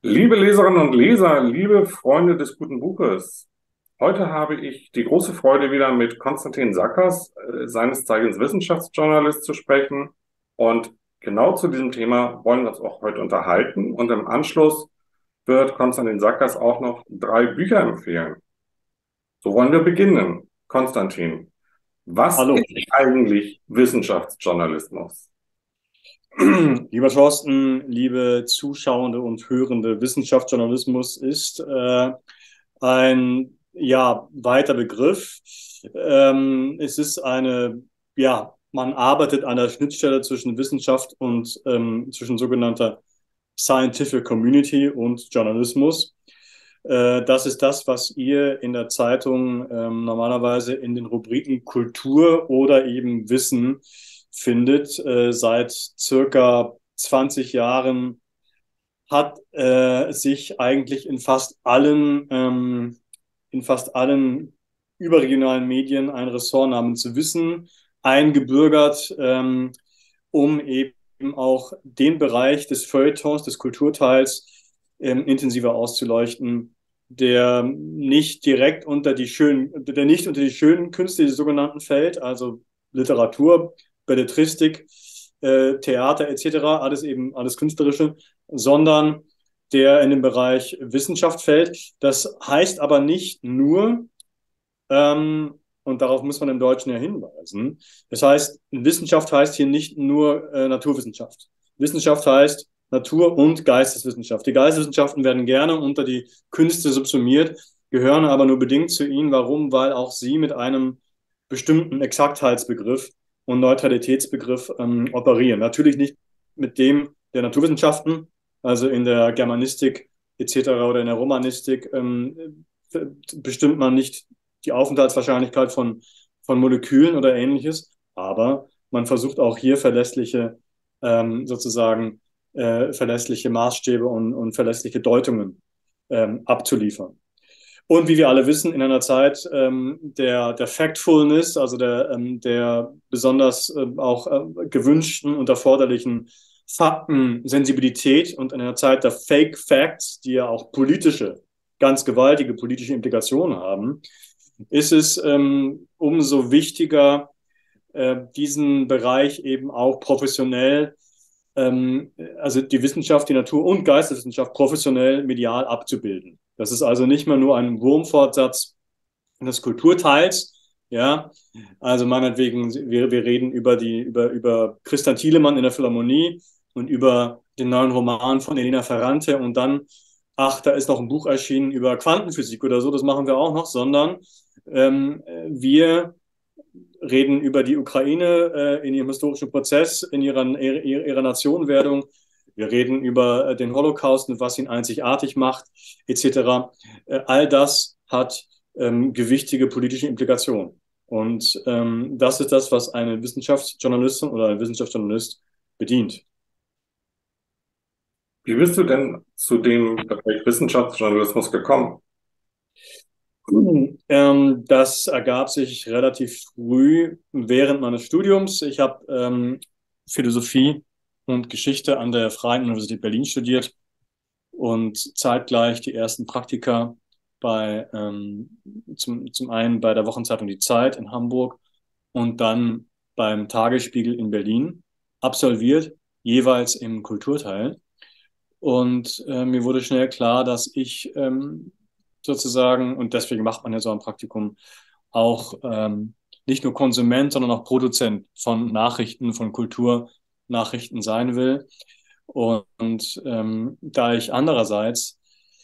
Liebe Leserinnen und Leser, liebe Freunde des guten Buches, heute habe ich die große Freude, wieder mit Konstantin Sackers, seines Zeichens Wissenschaftsjournalist, zu sprechen. Und genau zu diesem Thema wollen wir uns auch heute unterhalten. Und im Anschluss wird Konstantin Sackers auch noch drei Bücher empfehlen. So wollen wir beginnen. Konstantin, was Hallo. ist eigentlich Wissenschaftsjournalismus? Lieber Thorsten, liebe Zuschauende und Hörende, Wissenschaftsjournalismus ist ein weiter Begriff. Es ist man arbeitet an der Schnittstelle zwischen Wissenschaft und zwischen sogenannter Scientific Community und Journalismus. Das ist das, was ihr in der Zeitung normalerweise in den Rubriken Kultur oder eben Wissen findet. Seit circa 20 Jahren hat sich eigentlich in fast allen überregionalen Medien ein Ressort namens Wissen eingebürgert, um eben auch den Bereich des Feuilletons, des Kulturteils intensiver auszuleuchten, der nicht unter die schönen Künste, die sogenannten, fällt, also Literatur, Belletristik, Theater etc., alles Künstlerische, sondern der in den Bereich Wissenschaft fällt. Das heißt aber nicht nur, und darauf muss man im Deutschen ja hinweisen, das heißt, Wissenschaft heißt hier nicht nur Naturwissenschaft. Wissenschaft heißt Natur- und Geisteswissenschaft. Die Geisteswissenschaften werden gerne unter die Künste subsumiert, gehören aber nur bedingt zu ihnen. Warum? Weil auch sie mit einem bestimmten Exaktheitsbegriff und Neutralitätsbegriff operieren. Natürlich nicht mit dem der Naturwissenschaften, also in der Germanistik etc. oder in der Romanistik bestimmt man nicht die Aufenthaltswahrscheinlichkeit von Molekülen oder ähnliches, aber man versucht auch hier verlässliche Maßstäbe und verlässliche Deutungen abzuliefern. Und wie wir alle wissen, in einer Zeit der Factfulness, also der besonders auch gewünschten und erforderlichen Faktensensibilität und in einer Zeit der Fake Facts, die ja auch ganz gewaltige politische Implikationen haben, ist es umso wichtiger, diesen Bereich eben auch professionell, also die Wissenschaft, die Natur- und Geisteswissenschaft professionell medial abzubilden. Das ist also nicht mehr nur ein Wurmfortsatz des Kulturteils, ja, also meinetwegen, wir reden über Christian Thielemann in der Philharmonie und über den neuen Roman von Elena Ferrante und dann, ach, da ist noch ein Buch erschienen über Quantenphysik oder so, das machen wir auch noch, sondern wir reden über die Ukraine in ihrem historischen Prozess, in ihrer Nationenwerdung. Wir reden über den Holocaust und was ihn einzigartig macht, etc. All das hat gewichtige politische Implikationen. Und das ist das, was eine Wissenschaftsjournalistin oder ein Wissenschaftsjournalist bedient. Wie bist du denn zu dem Bereich Wissenschaftsjournalismus gekommen? Das ergab sich relativ früh während meines Studiums. Ich habe Philosophie und Geschichte an der Freien Universität Berlin studiert und zeitgleich die ersten Praktika zum einen bei der Wochenzeitung Die Zeit in Hamburg und dann beim Tagesspiegel in Berlin absolviert, jeweils im Kulturteil. Und mir wurde schnell klar, dass ich sozusagen, und deswegen macht man ja so ein Praktikum, auch nicht nur Konsument, sondern auch Produzent von Nachrichten, von Kulturnachrichten sein will. Und da ich andererseits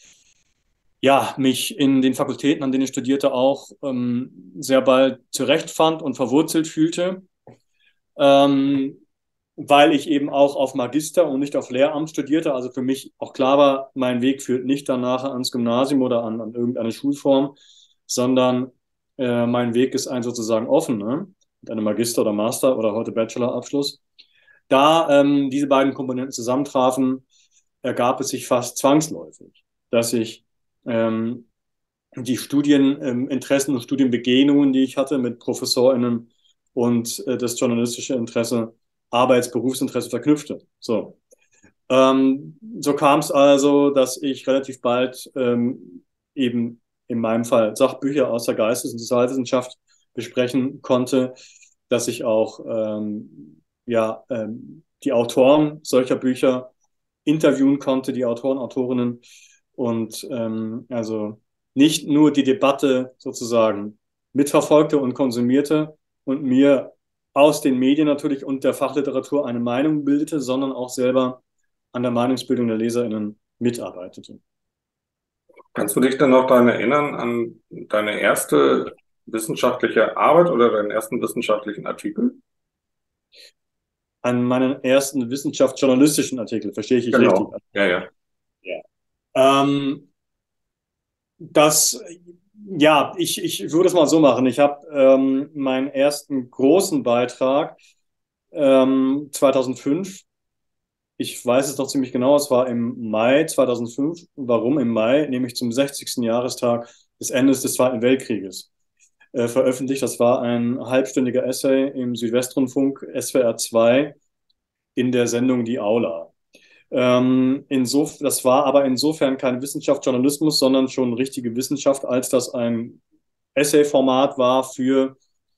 mich in den Fakultäten, an denen ich studierte, auch sehr bald zurechtfand und verwurzelt fühlte, ähm, weil ich eben auch auf Magister und nicht auf Lehramt studierte. Also für mich auch klar war, mein Weg führt nicht danach ans Gymnasium oder an irgendeine Schulform, sondern mein Weg ist ein sozusagen offen, ne? Mit einem Magister oder Master oder heute Bachelorabschluss. Da diese beiden Komponenten zusammentrafen, ergab es sich fast zwangsläufig, dass ich ähm, die Studieninteressen und Studienbegegnungen, die ich hatte mit ProfessorInnen und das journalistische Interesse, Berufsinteresse verknüpfte. So. So kam es also, dass ich relativ bald eben in meinem Fall Sachbücher aus der Geistes- und Sozialwissenschaft besprechen konnte, dass ich auch die Autoren solcher Bücher interviewen konnte, die Autoren, Autorinnen und also nicht nur die Debatte sozusagen mitverfolgte und konsumierte und mir aus den Medien natürlich und der Fachliteratur eine Meinung bildete, sondern auch selber an der Meinungsbildung der LeserInnen mitarbeitete. Kannst du dich denn noch daran erinnern, an deine erste wissenschaftliche Arbeit oder deinen ersten wissenschaftlichen Artikel? An meinen ersten wissenschaftsjournalistischen Artikel, verstehe ich richtig? Genau, ja, ja. Ja. Ähm, das, ich würde es mal so machen. Ich habe meinen ersten großen Beitrag 2005. Ich weiß es noch ziemlich genau, es war im Mai 2005. Warum im Mai? Nämlich zum 60. Jahrestag des Endes des Zweiten Weltkrieges. Veröffentlicht. Das war ein halbstündiger Essay im Südwestrundfunk SWR 2 in der Sendung Die Aula. Das war aber insofern kein Wissenschaftsjournalismus, sondern schon richtige Wissenschaft, als das ein Essay-Format war für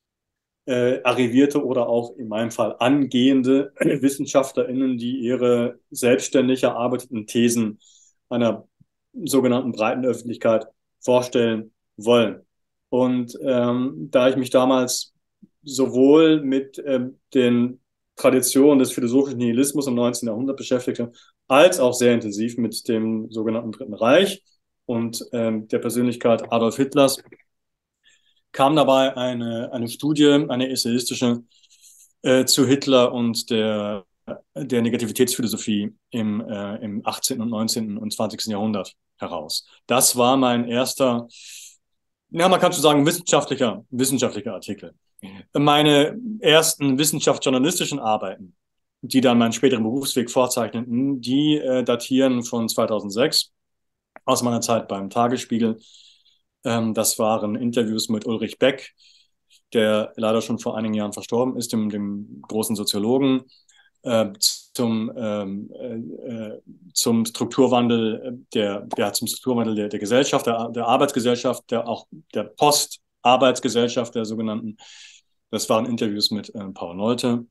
arrivierte oder auch in meinem Fall angehende WissenschaftlerInnen, die ihre selbstständig erarbeiteten Thesen einer sogenannten breiten Öffentlichkeit vorstellen wollen. Und da ich mich damals sowohl mit den Traditionen des philosophischen Nihilismus im 19. Jahrhundert beschäftigte, als auch sehr intensiv mit dem sogenannten Dritten Reich und der Persönlichkeit Adolf Hitlers, kam dabei eine Studie, eine essayistische, zu Hitler und der Negativitätsphilosophie im 18., und 19. und 20. Jahrhundert heraus. Das war mein erster, ja, man kann schon sagen, wissenschaftlicher Artikel. Meine ersten wissenschaftsjournalistischen Arbeiten, die dann meinen späteren Berufsweg vorzeichneten, die datieren von 2006 aus meiner Zeit beim Tagesspiegel. Das waren Interviews mit Ulrich Beck, der leider schon vor einigen Jahren verstorben ist, dem großen Soziologen, äh, zum, ähm, zum Strukturwandel zum Strukturwandel der Gesellschaft, der Arbeitsgesellschaft, der Postarbeitsgesellschaft, der sogenannten. Das waren Interviews mit Paul Nolte,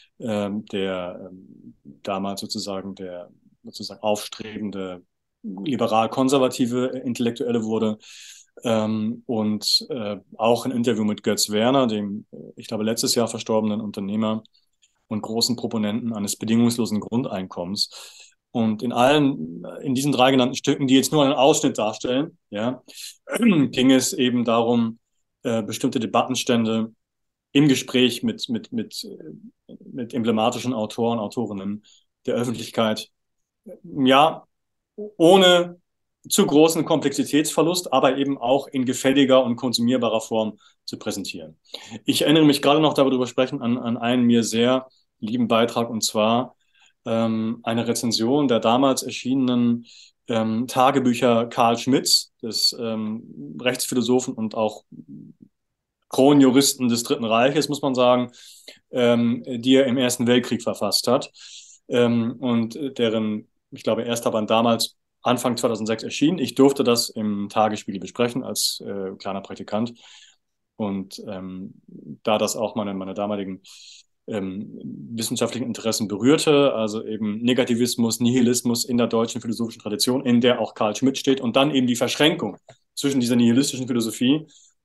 der damals der sozusagen aufstrebende liberal-konservative Intellektuelle wurde. Und auch ein Interview mit Götz Werner, dem, ich glaube, letztes Jahr verstorbenen Unternehmer und großen Proponenten eines bedingungslosen Grundeinkommens. Und in diesen drei genannten Stücken, die jetzt nur einen Ausschnitt darstellen, ja, ging es eben darum, bestimmte Debattenstände im Gespräch mit emblematischen Autoren, Autorinnen der Öffentlichkeit, ja, ohne zu großen Komplexitätsverlust, aber eben auch in gefälliger und konsumierbarer Form zu präsentieren. Ich erinnere mich gerade noch darüber sprechen an einen mir sehr lieben Beitrag, und zwar eine Rezension der damals erschienenen Tagebücher Karl Schmitts, des Rechtsphilosophen und auch Kronjuristen des Dritten Reiches, muss man sagen, die er im Ersten Weltkrieg verfasst hat, und deren, ich glaube, erster Band damals Anfang 2006 erschien. Ich durfte das im Tagesspiegel besprechen als kleiner Praktikant. Und da das auch meine damaligen wissenschaftlichen Interessen berührte, also eben Negativismus, Nihilismus in der deutschen philosophischen Tradition, in der auch Karl Schmitt steht, und dann eben die Verschränkung zwischen dieser nihilistischen Philosophie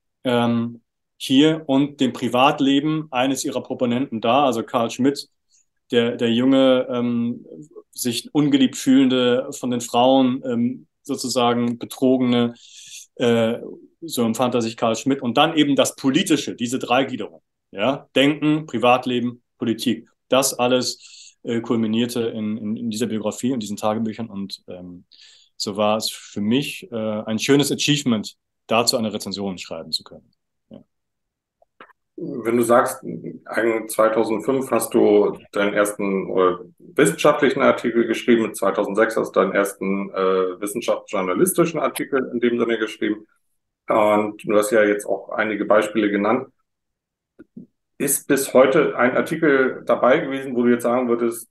hier und dem Privatleben eines ihrer Proponenten da, also Karl Schmitt, der junge, sich ungeliebt fühlende, von den Frauen sozusagen betrogene, so empfand er sich Karl Schmitt. Und dann eben das Politische, diese Dreigliederung. Ja? Denken, Privatleben, Politik. Das alles kulminierte in dieser Biografie und diesen Tagebüchern. Und so war es für mich ein schönes Achievement, dazu eine Rezension schreiben zu können. Ja. Wenn du sagst, 2005 hast du deinen ersten wissenschaftlichen Artikel geschrieben, 2006 hast du deinen ersten wissenschaftsjournalistischen Artikel in dem Sinne geschrieben, und du hast ja jetzt auch einige Beispiele genannt. Ist bis heute ein Artikel dabei gewesen, wo du jetzt sagen würdest,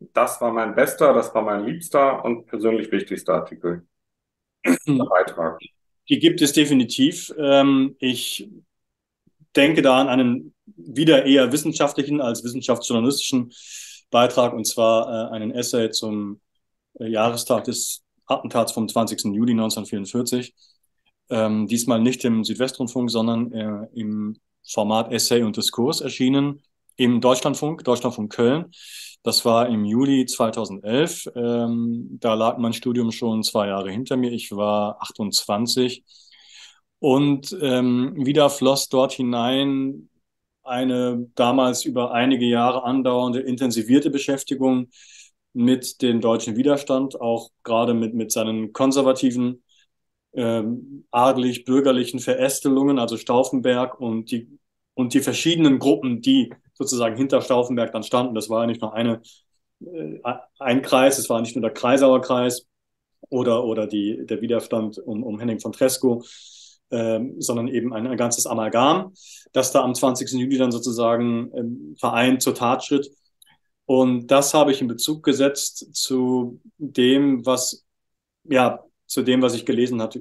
das war mein bester, das war mein liebster und persönlich wichtigster Artikel, Beitrag. Die gibt es definitiv. Ich denke da an einen wieder eher wissenschaftlichen als wissenschaftsjournalistischen Beitrag, und zwar einen Essay zum Jahrestag des Attentats vom 20. Juli 1944. Diesmal nicht im Südwestrundfunk, sondern im Format Essay und Diskurs erschienen im Deutschlandfunk Köln. Das war im Juli 2011. Da lag mein Studium schon 2 Jahre hinter mir. Ich war 28. Und wieder floss dort hinein eine damals über einige Jahre andauernde intensivierte Beschäftigung mit dem deutschen Widerstand, auch gerade mit seinen konservativen, adelig-bürgerlichen Verästelungen, also Stauffenberg und die verschiedenen Gruppen, die sozusagen hinter Stauffenberg dann standen. Das war ja nicht nur ein Kreis, es war nicht nur der Kreisauer Kreis oder der Widerstand um Henning von Tresckow, sondern eben ein ganzes Amalgam, das da am 20. Juli dann sozusagen vereint zur Tat schritt. Und das habe ich in Bezug gesetzt zu dem, was ich gelesen hatte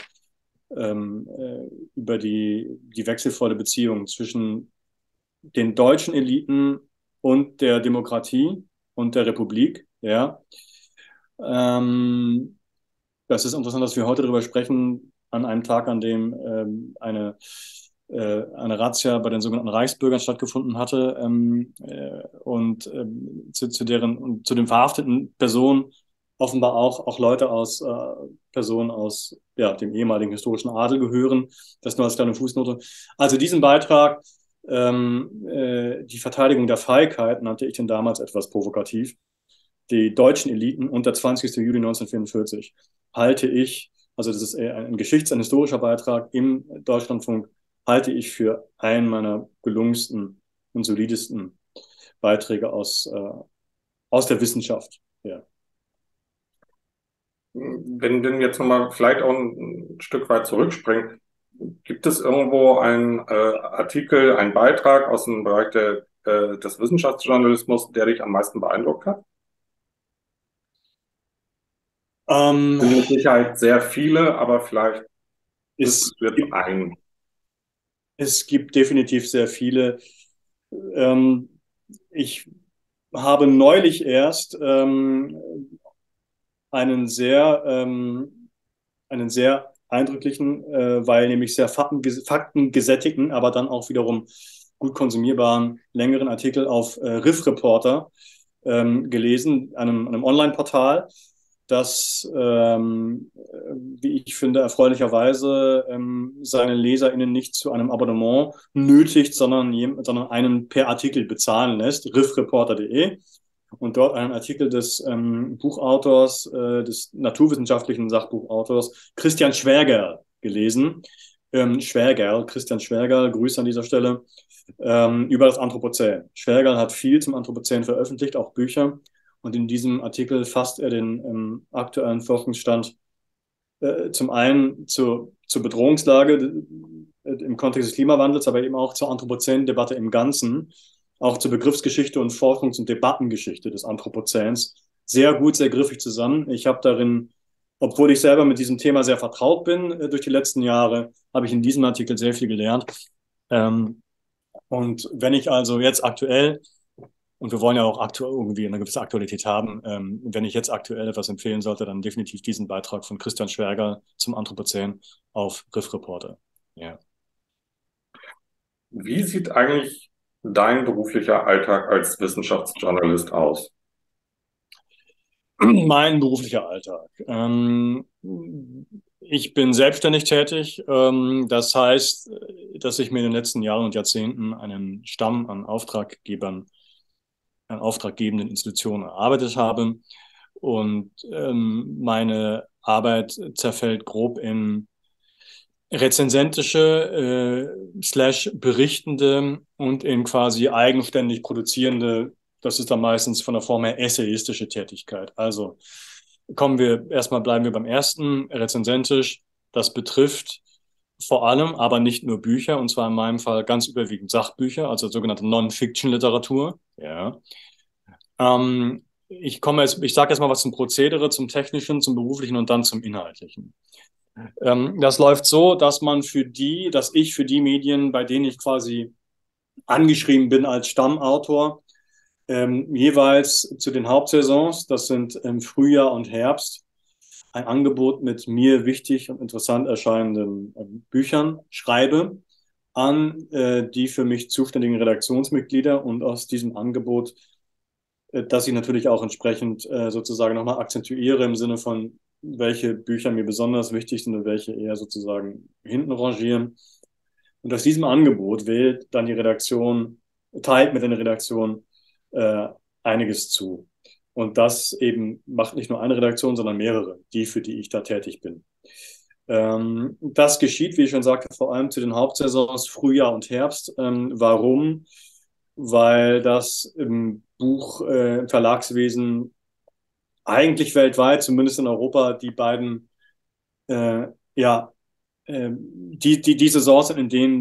über die wechselvolle Beziehung zwischen den deutschen Eliten und der Demokratie und der Republik. Ja. Das ist interessant, dass wir heute darüber sprechen, an einem Tag, an dem eine Razzia bei den sogenannten Reichsbürgern stattgefunden hatte, und zu den verhafteten Personen offenbar auch Leute Personen aus dem ehemaligen historischen Adel gehören. Das nur als kleine Fußnote. Also diesen Beitrag, die Verteidigung der Feigheit, nannte ich den damals etwas provokativ. Die deutschen Eliten und der 20. Juli 1944 halte ich, also das ist ein ein historischer Beitrag im Deutschlandfunk, halte ich für einen meiner gelungensten und solidesten Beiträge aus der Wissenschaft. Ja. Wenn wir jetzt nochmal vielleicht auch ein Stück weit zurückspringen, gibt es irgendwo einen Artikel, einen Beitrag aus dem Bereich des Wissenschaftsjournalismus, der dich am meisten beeindruckt hat? Ähm, Sind mit Sicherheit sehr viele, aber vielleicht es, wüsstest du jetzt einen. es gibt definitiv sehr viele. Ähm, ich habe neulich erst einen sehr, ähm, einen sehr eindrücklichen, weil nämlich sehr faktengesättigten, aber dann auch wiederum gut konsumierbaren, längeren Artikel auf Riff Reporter gelesen, einem Online-Portal, das, wie ich finde, erfreulicherweise seine LeserInnen nicht zu einem Abonnement nötigt, sondern einen per Artikel bezahlen lässt, riffreporter.de. Und dort einen Artikel des Buchautors, des naturwissenschaftlichen Sachbuchautors Christian Schwergerl gelesen. Christian Schwergerl, Grüße an dieser Stelle, über das Anthropozän. Schwergerl hat viel zum Anthropozän veröffentlicht, auch Bücher. Und in diesem Artikel fasst er den aktuellen Forschungsstand zum einen zur Bedrohungslage im Kontext des Klimawandels, aber eben auch zur Anthropozän-Debatte im Ganzen, auch zur Begriffsgeschichte und Forschungs- und Debattengeschichte des Anthropozäns sehr gut, sehr griffig zusammen. Ich habe darin, obwohl ich selber mit diesem Thema sehr vertraut bin durch die letzten Jahre, habe ich in diesem Artikel sehr viel gelernt. Und wenn ich also jetzt aktuell, und wir wollen ja auch aktuell irgendwie eine gewisse Aktualität haben, wenn ich jetzt aktuell etwas empfehlen sollte, dann definitiv diesen Beitrag von Christian Schwerger zum Anthropozän auf Riff Reporter. Ja. Wie sieht eigentlich dein beruflicher Alltag als Wissenschaftsjournalist aus? Mein beruflicher Alltag. Ich bin selbstständig tätig. Das heißt, dass ich mir in den letzten Jahren und Jahrzehnten einen Stamm an Auftraggebern, an auftraggebenden Institutionen erarbeitet habe. Und meine Arbeit zerfällt grob in rezensentische slash berichtende und in quasi eigenständig produzierende, das ist dann meistens von der Form her essayistische Tätigkeit. Also bleiben wir beim ersten, rezensentisch. Das betrifft vor allem, aber nicht nur Bücher, und zwar in meinem Fall ganz überwiegend Sachbücher, also sogenannte Non-Fiction-Literatur. Ja. ich sage jetzt mal was zum Prozedere, zum Technischen, zum Beruflichen und dann zum Inhaltlichen. Das läuft so, dass ich für die Medien, bei denen ich quasi angeschrieben bin als Stammautor, jeweils zu den Hauptsaisons, das sind Frühjahr und Herbst, ein Angebot mit mir wichtig und interessant erscheinenden Büchern schreibe an die für mich zuständigen Redaktionsmitglieder und aus diesem Angebot, das ich natürlich auch entsprechend sozusagen nochmal akzentuiere im Sinne von, welche Bücher mir besonders wichtig sind und welche eher sozusagen hinten rangieren. Und aus diesem Angebot wählt dann die Redaktion, teilt mit der Redaktion äh, einiges zu. Und das eben macht nicht nur eine Redaktion, sondern mehrere, für die ich da tätig bin. Das geschieht, wie ich schon sagte, vor allem zu den Hauptsaisons Frühjahr und Herbst. Warum? Weil das im im Verlagswesen eigentlich weltweit, zumindest in Europa, die beiden äh, ja, die Saisons sind, in denen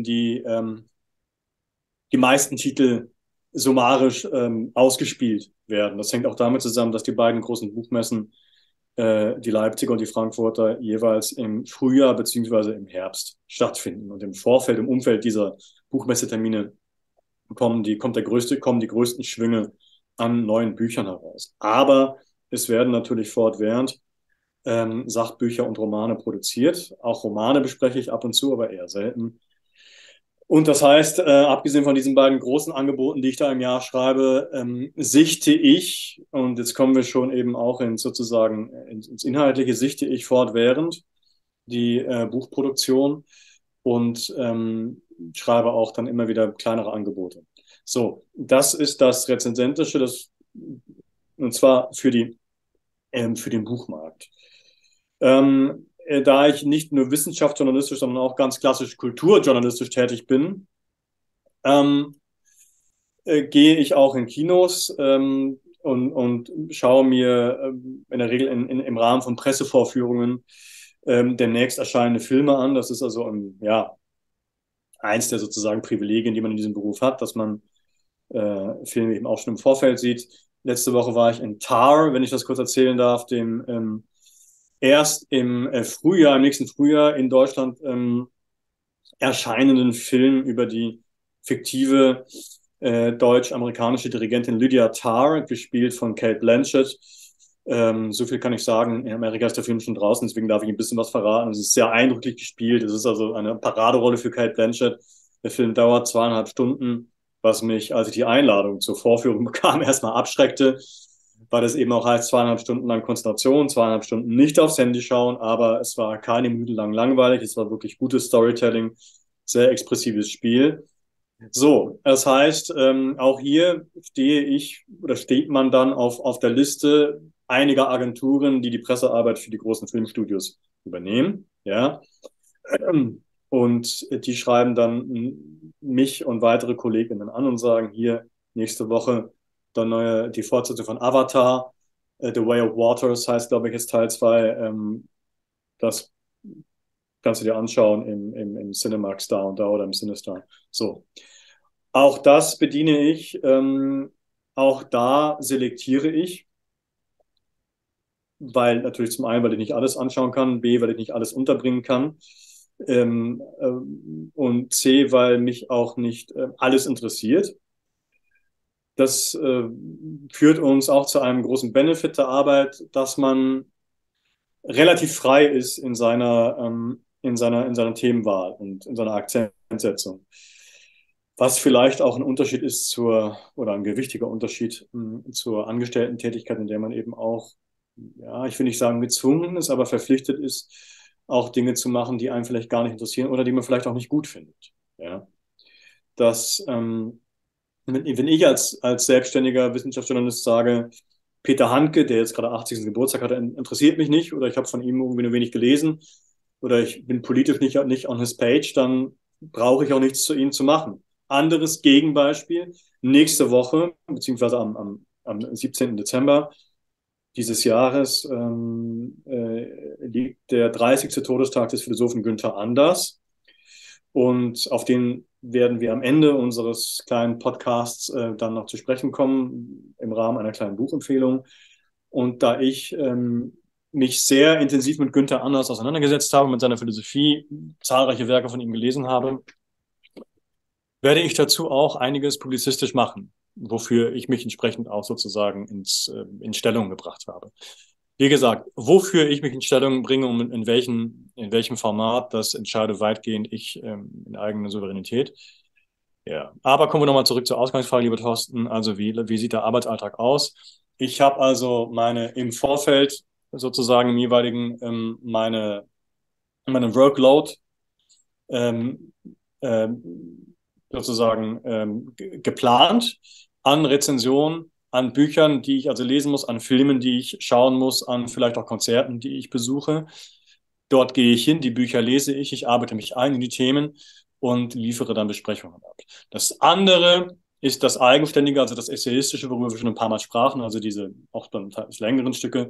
die meisten Titel summarisch ausgespielt werden. Das hängt auch damit zusammen, dass die beiden großen Buchmessen, die Leipziger und die Frankfurter, jeweils im Frühjahr beziehungsweise im Herbst stattfinden. Und im Umfeld dieser Buchmessetermine kommen die größten Schwünge an neuen Büchern heraus. Aber es werden natürlich fortwährend Sachbücher und Romane produziert. Auch Romane bespreche ich ab und zu, aber eher selten. Und das heißt, abgesehen von diesen beiden großen Angeboten, die ich da im Jahr schreibe, sichte ich, und jetzt kommen wir schon eben auch ins Inhaltliche, sichte ich fortwährend die Buchproduktion und schreibe auch dann immer wieder kleinere Angebote. So, das ist das Rezensentische, und zwar für den Buchmarkt. Da ich nicht nur wissenschaftsjournalistisch, sondern auch ganz klassisch kulturjournalistisch tätig bin, gehe ich auch in Kinos und schaue mir in der Regel im Rahmen von Pressevorführungen demnächst erscheinende Filme an. Das ist also eins der sozusagen Privilegien, die man in diesem Beruf hat, dass man Filme eben auch schon im Vorfeld sieht. Letzte Woche war ich in Tar, wenn ich das kurz erzählen darf, dem erst im nächsten Frühjahr in Deutschland erscheinenden Film über die fiktive deutsch-amerikanische Dirigentin Lydia Tarr, gespielt von Cate Blanchett. So viel kann ich sagen. In Amerika ist der Film schon draußen, deswegen darf ich ein bisschen was verraten. Es ist sehr eindrücklich gespielt. Es ist also eine Paraderolle für Cate Blanchett. Der Film dauert 2,5 Stunden, was mich, als ich die Einladung zur Vorführung bekam, erstmal abschreckte, weil das eben auch heißt, 2,5 Stunden lang Konzentration, 2,5 Stunden nicht aufs Handy schauen, aber es war keine Minute lang langweilig, es war wirklich gutes Storytelling, sehr expressives Spiel. So, das heißt, auch hier steht man dann auf der Liste einiger Agenturen, die Pressearbeit für die großen Filmstudios übernehmen, ja. Und die schreiben dann mich und weitere Kolleginnen an und sagen, hier, nächste Woche die Fortsetzung von Avatar, The Way of Waters heißt, glaube ich, jetzt Teil 2. Das kannst du dir anschauen im Cinemax da und da oder im Cinestar. So. Auch das bediene ich. Auch da selektiere ich, weil natürlich zum einen, weil ich nicht alles anschauen kann, B, weil ich nicht alles unterbringen kann, und C, weil mich auch nicht alles interessiert. Das führt uns auch zu einem großen Benefit der Arbeit, dass man relativ frei ist in seiner Themenwahl und in seiner Akzentsetzung. Was vielleicht auch ein Unterschied ist oder ein gewichtiger Unterschied zur Angestellten-Tätigkeit, in der man eben auch, ja, ich will nicht sagen gezwungen ist, aber verpflichtet ist, auch Dinge zu machen, die einen vielleicht gar nicht interessieren oder die man vielleicht auch nicht gut findet. Ja. Wenn ich als selbstständiger Wissenschaftsjournalist sage, Peter Handke, der jetzt gerade 80. Geburtstag hatte, interessiert mich nicht oder ich habe von ihm irgendwie nur wenig gelesen oder ich bin politisch nicht on his page, dann brauche ich auch nichts zu ihm zu machen. Anderes Gegenbeispiel, nächste Woche, beziehungsweise am 17. Dezember dieses Jahres liegt der 30. Todestag des Philosophen Günther Anders. Und auf den werden wir am Ende unseres kleinen Podcasts dann noch zu sprechen kommen im Rahmen einer kleinen Buchempfehlung. Und da ich mich sehr intensiv mit Günther Anders auseinandergesetzt habe, mit seiner Philosophie, zahlreiche Werke von ihm gelesen habe, werde ich dazu auch einiges publizistisch machen, wofür ich mich entsprechend auch sozusagen in Stellung gebracht habe. Wie gesagt, wofür ich mich in Stellung bringe und in welchem Format, das entscheide weitgehend ich in eigener Souveränität. Ja, aber kommen wir nochmal zurück zur Ausgangsfrage, lieber Thorsten. Also wie sieht der Arbeitsalltag aus? Ich habe also im Vorfeld sozusagen im jeweiligen meine Workload ähm, sozusagen geplant an Rezensionen, an Büchern, die ich also lesen muss, an Filmen, die ich schauen muss, an vielleicht auch Konzerten, die ich besuche. Dort gehe ich hin, die Bücher lese ich arbeite mich ein in die Themen und liefere dann Besprechungen ab. Das andere ist das Eigenständige, also das Essayistische, worüber wir schon ein paar Mal sprachen, also diese auch dann teils längeren Stücke.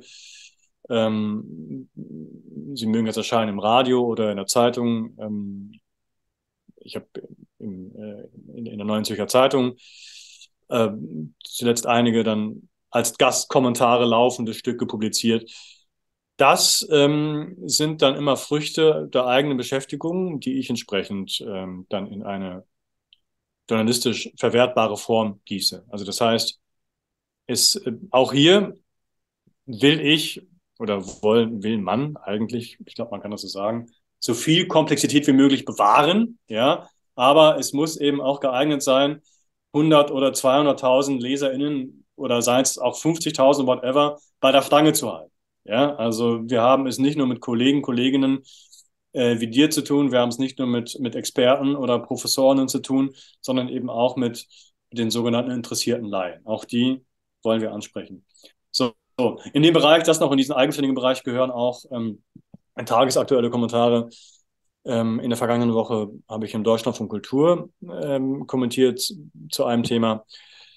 Sie mögen jetzt erscheinen im Radio oder in der Zeitung. Ich habe in der Neuen Zürcher Zeitung zuletzt einige dann als Gastkommentare laufende Stücke publiziert. Das sind dann immer Früchte der eigenen Beschäftigung, die ich entsprechend dann in eine journalistisch verwertbare Form gieße. Also das heißt, auch hier will ich oder will man eigentlich, ich glaube, man kann das so sagen, so viel Komplexität wie möglich bewahren, ja, aber es muss eben auch geeignet sein, 100 oder 200.000 LeserInnen oder seien es auch 50.000, whatever, bei der Stange zu halten. Ja, also wir haben es nicht nur mit Kolleginnen wie dir zu tun, wir haben es nicht nur mit Experten oder Professorinnen zu tun, sondern eben auch mit den sogenannten interessierten Laien. Auch die wollen wir ansprechen. So, in dem Bereich, in diesen eigenständigen Bereich gehören auch tagesaktuelle Kommentare. In der vergangenen Woche habe ich im Deutschlandfunk Kultur kommentiert zu einem Thema,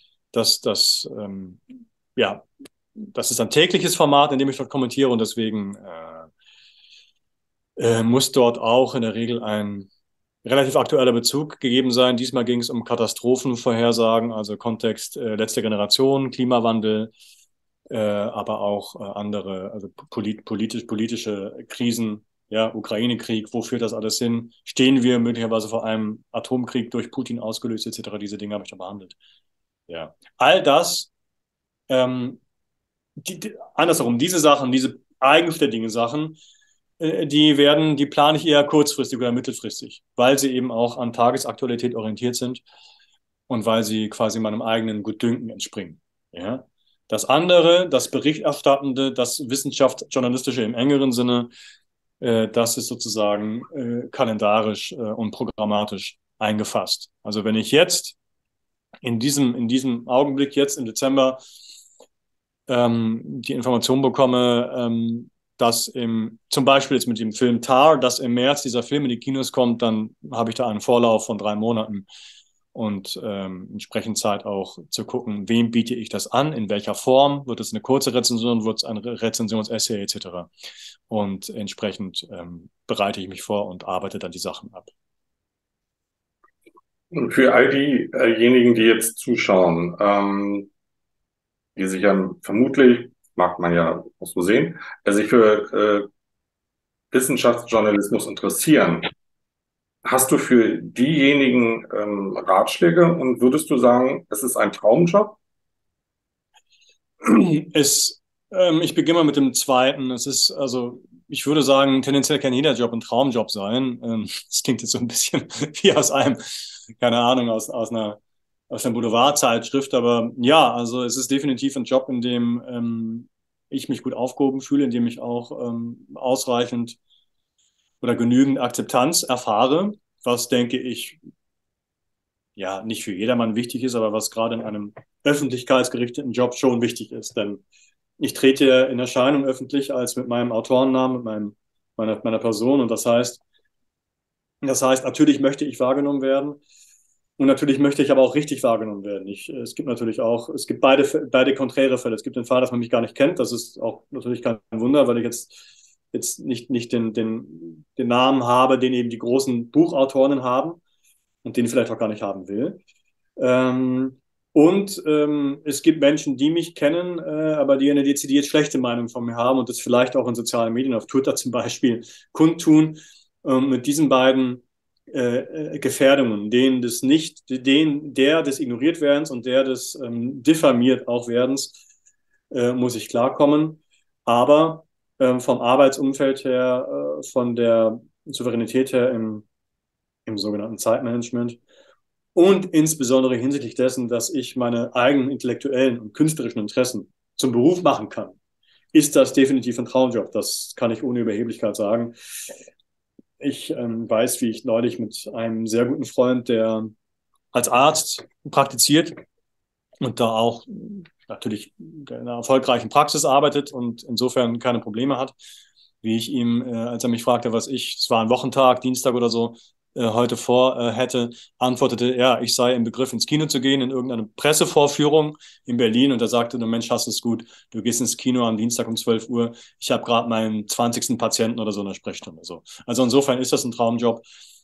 ja, das ist ein tägliches Format, in dem ich dort kommentiere und deswegen muss dort auch in der Regel ein relativ aktueller Bezug gegeben sein. Diesmal ging es um Katastrophenvorhersagen, also Kontext letzte Generation, Klimawandel, aber auch andere, also politische Krisen, ja, Ukraine-Krieg, wo führt das alles hin? Stehen wir möglicherweise vor einem Atomkrieg durch Putin ausgelöst, etc. Diese Dinge habe ich da behandelt. Ja, all das, andersherum, diese Sachen, diese eigenständigen Sachen, die plane ich eher kurzfristig oder mittelfristig, weil sie eben auch an Tagesaktualität orientiert sind und weil sie quasi meinem eigenen Gutdünken entspringen. Ja? Das andere, das Berichterstattende, das Wissenschaftsjournalistische im engeren Sinne, das ist sozusagen kalendarisch und programmatisch eingefasst. Also wenn ich jetzt in diesem Augenblick, jetzt im Dezember, die Information bekomme, dass zum Beispiel jetzt mit dem Film Tar, dass im März dieser Film in die Kinos kommt, dann habe ich da einen Vorlauf von 3 Monaten und entsprechend Zeit auch zu gucken, wem biete ich das an, in welcher Form, wird es eine kurze Rezension, wird es ein Rezensionsessay etc. Und entsprechend bereite ich mich vor und arbeite dann die Sachen ab. Und für all diejenigen, die jetzt zuschauen, die sich ja vermutlich, mag man ja auch so sehen, sich für Wissenschaftsjournalismus interessieren, hast du für diejenigen Ratschläge und würdest du sagen, es ist ein Traumjob? Ich beginne mal mit dem zweiten. Also, ich würde sagen, tendenziell kann jeder Job ein Traumjob sein. Das klingt jetzt so ein bisschen wie aus einem, keine Ahnung, aus einer Boulevardzeitschrift. Aber ja, also es ist definitiv ein Job, in dem ich mich gut aufgehoben fühle, in dem ich auch ausreichend oder genügend Akzeptanz erfahre, was, denke ich, ja, nicht für jedermann wichtig ist, aber was gerade in einem öffentlichkeitsgerichteten Job schon wichtig ist. Denn ich trete in Erscheinung öffentlich als mit meinem Autorennamen, mit meiner Person. Und das heißt, natürlich möchte ich wahrgenommen werden. Und natürlich möchte ich aber auch richtig wahrgenommen werden. Es gibt beide konträre Fälle. Es gibt den Fall, dass man mich gar nicht kennt. Das ist auch natürlich kein Wunder, weil ich jetzt nicht den Namen habe, den eben die großen Buchautorinnen haben. und den vielleicht auch gar nicht haben will. Es gibt Menschen, die mich kennen, aber die eine dezidiert schlechte Meinung von mir haben und das vielleicht auch in sozialen Medien, auf Twitter zum Beispiel, kundtun. Mit diesen beiden Gefährdungen, der des Ignoriertwerdens und der des diffamiert auch Werdens, muss ich klarkommen. Aber vom Arbeitsumfeld her, von der Souveränität her im sogenannten Zeitmanagement und insbesondere hinsichtlich dessen, dass ich meine eigenen intellektuellen und künstlerischen Interessen zum Beruf machen kann, ist das definitiv ein Traumjob. Das kann ich ohne Überheblichkeit sagen. Ich weiß, wie ich neulich mit einem sehr guten Freund, der als Arzt praktiziert und da auch natürlich in einer erfolgreichen Praxis arbeitet und insofern keine Probleme hat, wie ich ihm, als er mich fragte, es war ein Wochentag, Dienstag oder so, heute hätte, antwortete, ja, ich sei im Begriff, ins Kino zu gehen, in irgendeine Pressevorführung in Berlin. Und er sagte, du Mensch, hast es gut, du gehst ins Kino am Dienstag um 12 Uhr. Ich habe gerade meinen 20. Patienten oder so in der Sprechstunde. So. Also insofern ist das ein Traumjob.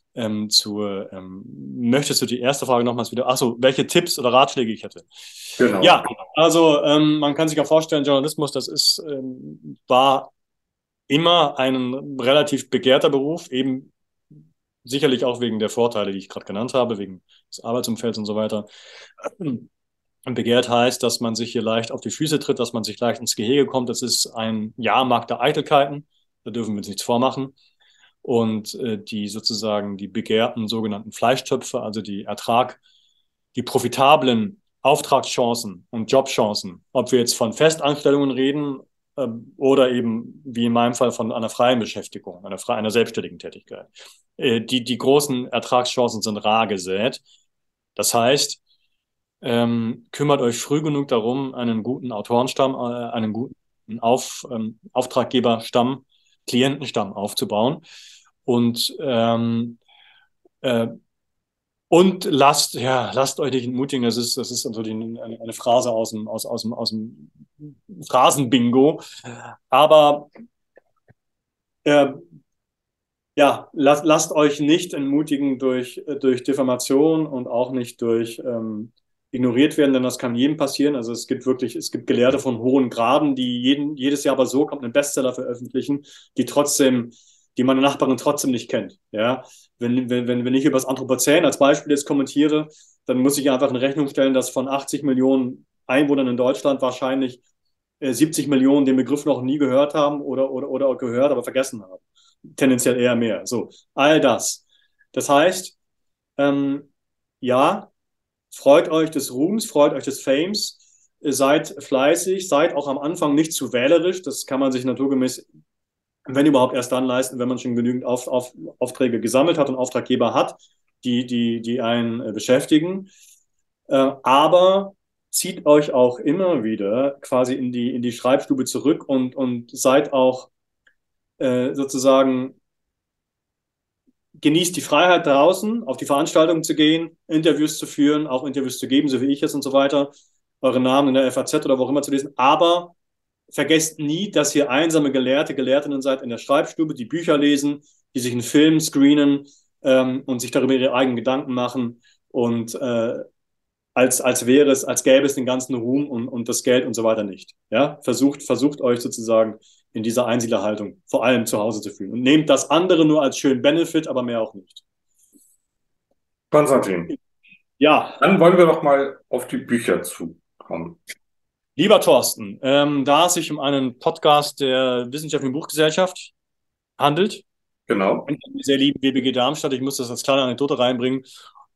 Möchtest du die erste Frage nochmals wieder? Achso, welche Tipps oder Ratschläge ich hätte? Genau. Ja, also man kann sich ja vorstellen, Journalismus, war immer ein relativ begehrter Beruf, eben sicherlich auch wegen der Vorteile, die ich gerade genannt habe, wegen des Arbeitsumfelds und so weiter. Und begehrt heißt, dass man sich hier leicht auf die Füße tritt, dass man sich leicht ins Gehege kommt. Das ist ein Jahrmarkt der Eitelkeiten. Da dürfen wir uns nichts vormachen. Und die begehrten sogenannten Fleischtöpfe, also die profitablen Auftragschancen und Jobchancen, ob wir jetzt von Festanstellungen reden oder eben, wie in meinem Fall, von einer freien Beschäftigung, einer selbstständigen Tätigkeit. Die großen Ertragschancen sind rar gesät. Das heißt, kümmert euch früh genug darum, einen guten Autorenstamm, einen guten Auftraggeberstamm, Klientenstamm aufzubauen und äh, lasst euch nicht entmutigen. Das ist natürlich eine Phrase aus dem Phrasenbingo. Aber lasst euch nicht entmutigen durch Diffamation und auch nicht durch ignoriert werden, denn das kann jedem passieren. Also es gibt Gelehrte von hohen Graden, die jedes Jahr aber so kommt einen Bestseller veröffentlichen, die meine Nachbarin trotzdem nicht kennt. Ja? Wenn ich über das Anthropozän als Beispiel jetzt kommentiere, dann muss ich einfach in Rechnung stellen, dass von 80 Millionen Einwohnern in Deutschland wahrscheinlich 70 Millionen den Begriff noch nie gehört haben oder gehört, aber vergessen haben. Tendenziell eher mehr. So, all das. Das heißt, ja, freut euch des Ruhms, freut euch des Fames, seid fleißig, seid auch am Anfang nicht zu wählerisch. Das kann man sich naturgemäß, wenn überhaupt, erst dann leisten, wenn man schon genügend Aufträge gesammelt hat und Auftraggeber hat, die einen beschäftigen. Aber zieht euch auch immer wieder quasi in die Schreibstube zurück und seid auch sozusagen, genießt die Freiheit draußen, auf die Veranstaltungen zu gehen, Interviews zu führen, auch Interviews zu geben, so wie ich es und so weiter, eure Namen in der FAZ oder wo auch immer zu lesen. Aber vergesst nie, dass ihr einsame Gelehrtinnen seid in der Schreibstube, die Bücher lesen, die sich einen Film screenen und sich darüber ihre eigenen Gedanken machen und als gäbe es den ganzen Ruhm und das Geld und so weiter nicht. Ja? Versucht euch sozusagen in dieser Einsiedlerhaltung vor allem zu Hause zu fühlen. Und nehmt das andere nur als schönen Benefit, aber mehr auch nicht. Konstantin, Ja, dann wollen wir doch mal auf die Bücher zukommen. lieber Thorsten, da es sich um einen Podcast der Wissenschaftlichen Buchgesellschaft handelt, Genau. und wir sehr lieben WBG Darmstadt, ich muss das als kleine Anekdote reinbringen.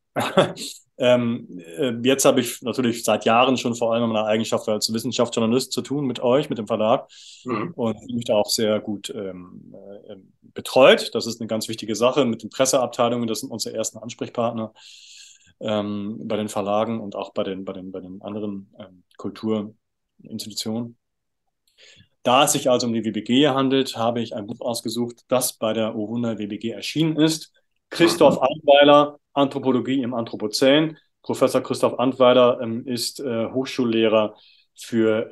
Jetzt habe ich natürlich seit Jahren schon vor allem in meiner Eigenschaft als Wissenschaftsjournalist zu tun mit euch, mit dem Verlag und mich da auch sehr gut betreut. Das ist eine ganz wichtige Sache mit den Presseabteilungen. Das sind unsere ersten Ansprechpartner bei den Verlagen und auch bei den anderen Kulturinstitutionen. Da es sich also um die WBG handelt, habe ich ein Buch ausgesucht, das bei der O100 WBG erschienen ist. Christoph Antweiler, Anthropologie im Anthropozän. Professor Christoph Antweiler ist Hochschullehrer für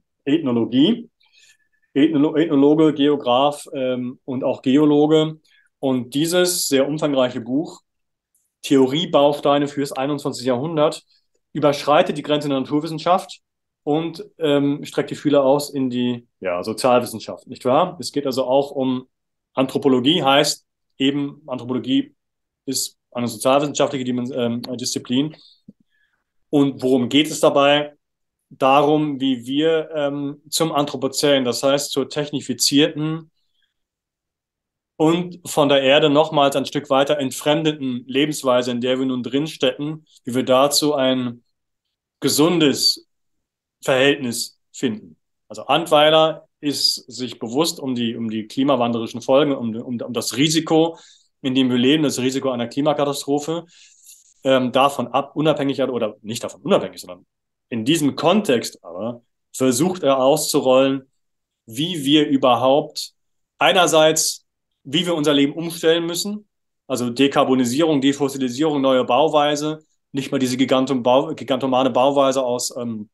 Ethnologie, Ethnologe, Geograf und auch Geologe Und dieses sehr umfangreiche Buch, Theoriebausteine fürs 21. Jahrhundert, überschreitet die Grenze der Naturwissenschaft und streckt die Fühler aus in die Sozialwissenschaft, nicht wahr? Es geht also auch um Anthropologie, heißt eben, Anthropologie ist eine sozialwissenschaftliche Disziplin. Und worum geht es dabei? Darum, wie wir zum Anthropozän, das heißt zur technifizierten und von der Erde nochmals ein Stück weiter entfremdeten Lebensweise, in der wir nun drinstecken, wie wir dazu ein gesundes Verhältnis finden. Also Antweiler ist sich bewusst um die klimawandlerischen Folgen, um das Risiko, in dem wir leben, das Risiko einer Klimakatastrophe, davon unabhängig oder nicht davon unabhängig, sondern in diesem Kontext aber versucht er auszurollen, wie wir überhaupt einerseits, wie wir unser Leben umstellen müssen, also Dekarbonisierung, Defossilisierung, neue Bauweise, nicht mal diese gigantomane Bauweise aus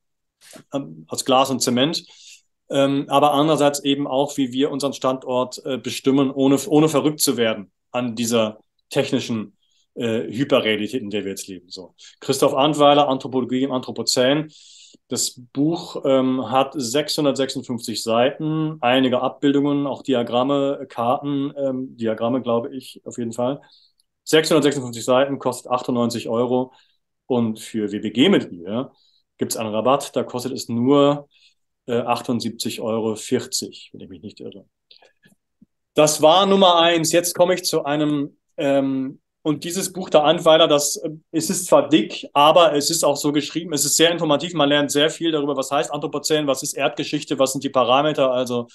Glas und Zement, aber andererseits eben auch, wie wir unseren Standort bestimmen, ohne verrückt zu werden an dieser technischen Hyperrealität, in der wir jetzt leben. So. Christoph Antweiler, Anthropologie im Anthropozän. Das Buch hat 656 Seiten, einige Abbildungen, auch Diagramme, Karten, Diagramme, glaube ich, auf jeden Fall. 656 Seiten, kostet 98 Euro. Und für WBG-Mitglieder gibt es einen Rabatt, da kostet es nur 78,40 Euro, wenn ich mich nicht irre. Das war Nummer 1. Jetzt komme ich zu einem, und dieses Buch der Antweiler, es ist zwar dick, aber es ist auch so geschrieben, es ist sehr informativ, man lernt sehr viel darüber, was heißt Anthropozän, was ist Erdgeschichte, was sind die Parameter, also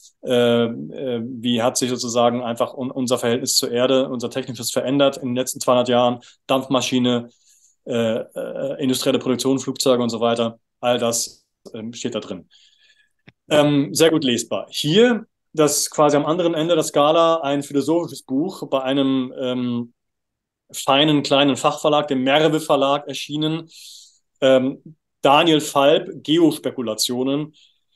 wie hat sich sozusagen einfach unser Verhältnis zur Erde, unser technisches verändert in den letzten 200 Jahren, Dampfmaschine, industrielle Produktion, Flugzeuge und so weiter, all das steht da drin. Sehr gut lesbar. Hier, das quasi am anderen Ende der Skala, ein philosophisches Buch bei einem feinen kleinen Fachverlag, dem Merve Verlag, erschienen. Daniel Falb, Geospekulationen,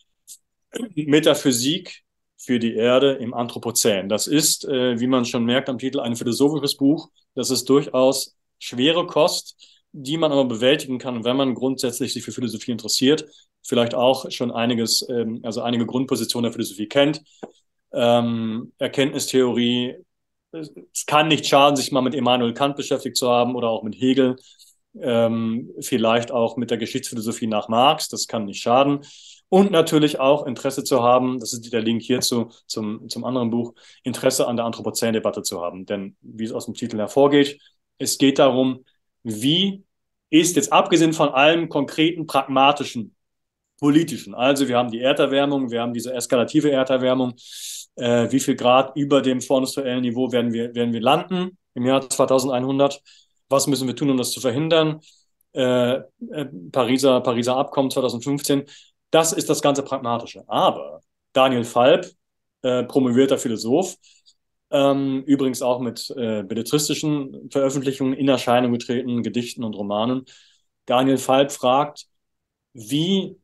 Metaphysik für die Erde im Anthropozän. Das ist, wie man schon merkt am Titel, ein philosophisches Buch. Das ist durchaus schwere Kost, die man aber bewältigen kann, wenn man grundsätzlich sich für Philosophie interessiert, vielleicht auch schon einiges, also einige Grundpositionen der Philosophie kennt. Erkenntnistheorie, es kann nicht schaden, sich mal mit Immanuel Kant beschäftigt zu haben oder auch mit Hegel, vielleicht auch mit der Geschichtsphilosophie nach Marx, das kann nicht schaden. Und natürlich auch Interesse zu haben, das ist der Link hierzu zum anderen Buch, Interesse an der Anthropozän-Debatte zu haben. Denn wie es aus dem Titel hervorgeht, es geht darum, wie ist jetzt abgesehen von allem konkreten, pragmatischen, politischen, also wir haben die Erderwärmung, wir haben diese eskalative Erderwärmung, wie viel Grad über dem vorindustriellen Niveau werden wir landen im Jahr 2100, was müssen wir tun, um das zu verhindern, Pariser Abkommen 2015, das ist das ganze Pragmatische. Aber Daniel Falb, promovierter Philosoph, übrigens auch mit belletristischen Veröffentlichungen in Erscheinung getreten, Gedichten und Romanen. Daniel Falb fragt, wie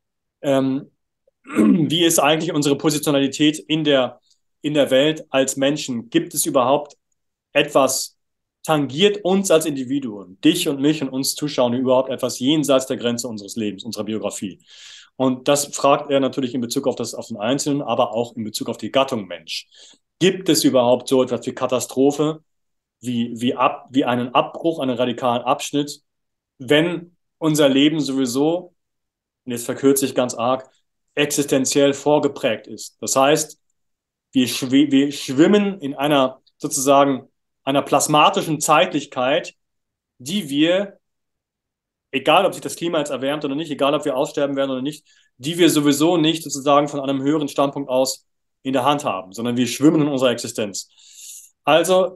ist eigentlich unsere Positionalität in der Welt als Menschen? Gibt es überhaupt etwas, tangiert uns als Individuen, dich und mich und uns Zuschauer überhaupt etwas jenseits der Grenze unseres Lebens, unserer Biografie? Und das fragt er natürlich in Bezug auf den Einzelnen, aber auch in Bezug auf die Gattung Mensch. Gibt es überhaupt so etwas wie Katastrophe, wie einen Abbruch, einen radikalen Abschnitt, wenn unser Leben sowieso, und jetzt verkürze ich ganz arg, existenziell vorgeprägt ist? Das heißt, wir schwimmen in einer sozusagen einer plasmatischen Zeitlichkeit, die wir, egal ob sich das Klima jetzt erwärmt oder nicht, egal ob wir aussterben werden oder nicht, die wir sowieso nicht sozusagen von einem höheren Standpunkt aus in der Hand haben, sondern wir schwimmen in unserer Existenz. Also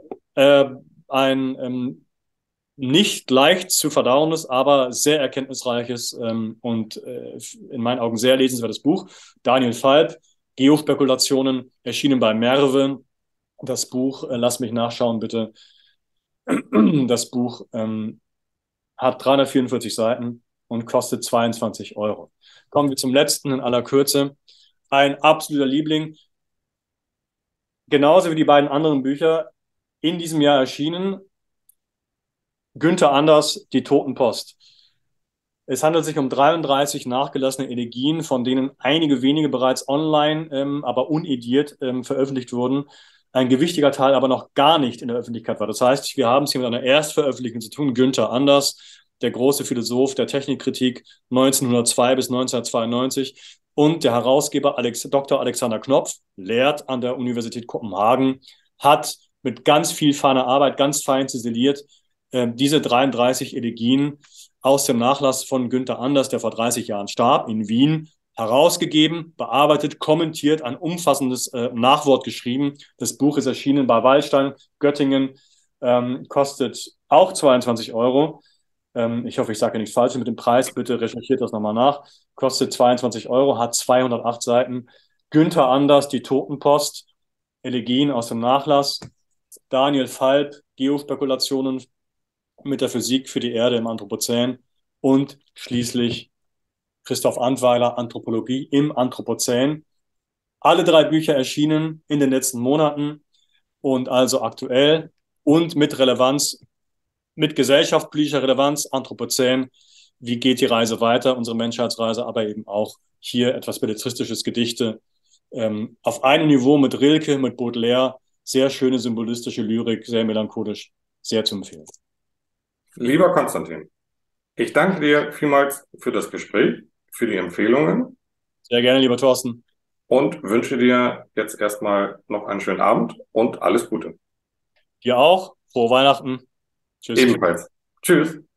ein nicht leicht zu verdauendes, aber sehr erkenntnisreiches und in meinen Augen sehr lesenswertes Buch. Daniel Falb, Geospekulationen, erschienen bei Merve. Das Buch, lass mich nachschauen bitte, das Buch hat 344 Seiten und kostet 22 Euro. Kommen wir zum letzten in aller Kürze. Ein absoluter Liebling. Genauso wie die beiden anderen Bücher in diesem Jahr erschienen. Günther Anders, Die Totenpost. Es handelt sich um 33 nachgelassene Elegien, von denen einige wenige bereits online, aber unediert veröffentlicht wurden. Ein gewichtiger Teil aber noch gar nicht in der Öffentlichkeit war. Das heißt, wir haben es hier mit einer Erstveröffentlichung zu tun. Günther Anders, der große Philosoph der Technikkritik 1902 bis 1992 und der Herausgeber Dr. Alexander Knopf, lehrt an der Universität Kopenhagen, hat mit ganz viel feiner Arbeit, ganz fein ziseliert, diese 33 Elegien aus dem Nachlass von Günther Anders, der vor 30 Jahren starb, in Wien, herausgegeben, bearbeitet, kommentiert, ein umfassendes Nachwort geschrieben. Das Buch ist erschienen bei Wallstein, Göttingen, kostet auch 22 Euro. Ich hoffe, ich sage nicht falsch mit dem Preis, bitte recherchiert das nochmal nach. Kostet 22 Euro, hat 208 Seiten. Günther Anders, Die Totenpost, Elegien aus dem Nachlass. Daniel Falb, Geospekulationen mit der Physik für die Erde im Anthropozän und schließlich Christoph Antweiler, Anthropologie im Anthropozän. Alle 3 Bücher erschienen in den letzten Monaten und also aktuell und mit Relevanz, mit gesellschaftspolitischer Relevanz, Anthropozän. Wie geht die Reise weiter, unsere Menschheitsreise, aber eben auch hier etwas belletristisches Gedichte auf einem Niveau mit Rilke, mit Baudelaire, sehr schöne symbolistische Lyrik, sehr melancholisch, sehr zu empfehlen. Lieber Konstantin, ich danke dir vielmals für das Gespräch, für die Empfehlungen Sehr gerne, lieber Thorsten. und wünsche dir jetzt erstmal noch einen schönen Abend und alles Gute. Dir auch. Frohe Weihnachten. Tschüss. Ebenfalls. Tschüss.